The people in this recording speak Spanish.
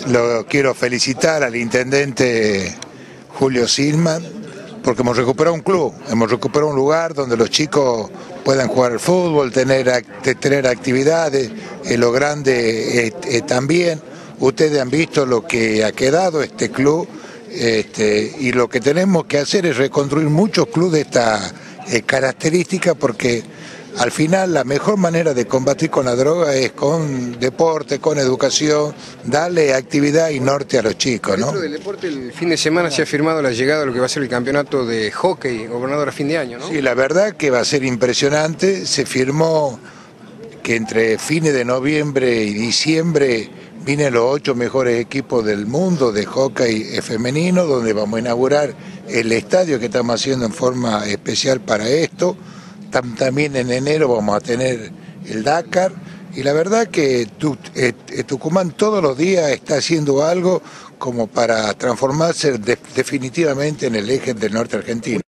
Lo quiero felicitar al intendente Julio Silman, porque hemos recuperado un club, hemos recuperado un lugar donde los chicos puedan jugar al fútbol, tener actividades, lo grande también. Ustedes han visto lo que ha quedado este club, y lo que tenemos que hacer es reconstruir muchos clubes de esta característica, porque al final la mejor manera de combatir con la droga es con deporte, con educación, darle actividad y norte a los chicos, ¿no? Dentro del deporte, el fin de semana se ha firmado la llegada de lo que va a ser el campeonato de hockey, Gobernador, a fin de año, ¿no? Sí, la verdad que va a ser impresionante. Se firmó que entre fines de noviembre y diciembre vienen los 8 mejores equipos del mundo de hockey femenino, donde vamos a inaugurar el estadio que estamos haciendo en forma especial para esto. También en enero vamos a tener el Dakar, y la verdad que Tucumán todos los días está haciendo algo como para transformarse definitivamente en el eje del norte argentino.